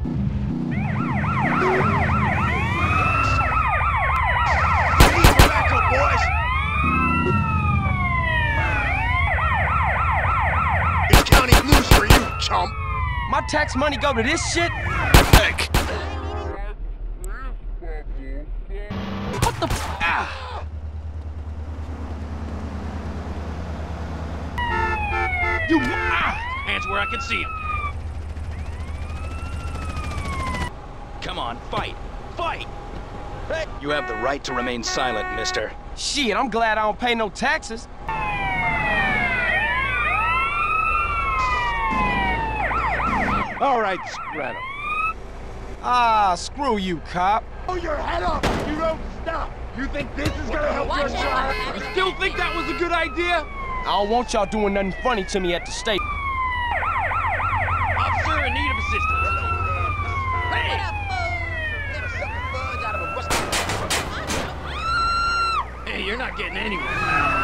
My tax money go to this shit? Heck. What the f— ah! You— ah! Hands where I can see them. Come on, fight! Fight! Hey. You have the right to remain silent, mister. Shit, I'm glad I don't pay no taxes. All right, Scratto. Ah, screw you, cop. Hold your head up! You don't stop! You think this is gonna help your job? You still think that was a good idea? I don't want y'all doing nothing funny to me at the state. Officer in need of assistance. Hey! Hey, you're not getting anywhere.